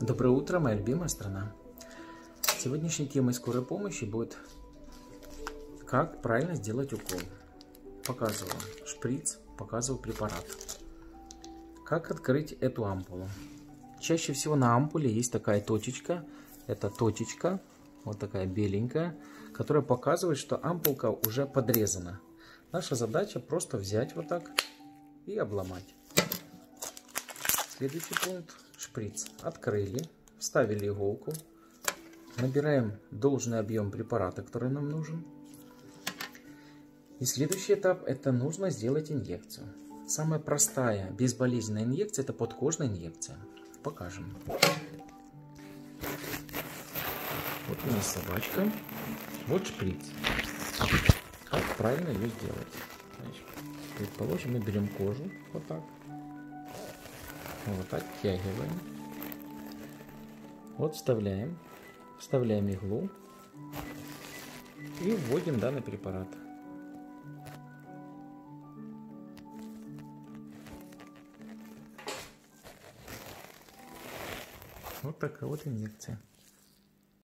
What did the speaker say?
Доброе утро, моя любимая страна. Сегодняшней темой скорой помощи будет, как правильно сделать укол. Показываю шприц, показываю препарат. Как открыть эту ампулу. Чаще всего на ампуле есть такая точечка. Это точечка, вот такая беленькая, которая показывает, что ампулка уже подрезана. Наша задача просто взять вот так и обломать. Следующий пункт. Шприц открыли, вставили иголку, набираем должный объем препарата, который нам нужен. И следующий этап — это нужно сделать инъекцию. Самая простая, безболезненная инъекция — это подкожная инъекция. Покажем. Вот у нас собачка, вот шприц. Как правильно ее сделать? Значит, предположим, мы берем кожу вот так. Вот оттягиваем. Вот вставляем иглу и вводим данный препарат. Вот такая вот инъекция.